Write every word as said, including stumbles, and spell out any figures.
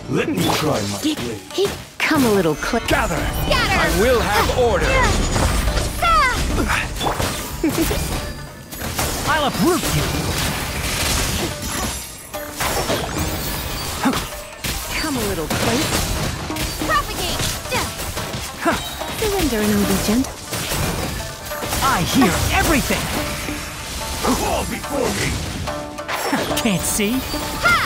Let me try my blade. He come a little close. Gather! Scatter! I will have order! I'll uproot you! Come a little close. Propagate! Surrender and be gentle. I hear everything! Fall before me! Can't see? Ha!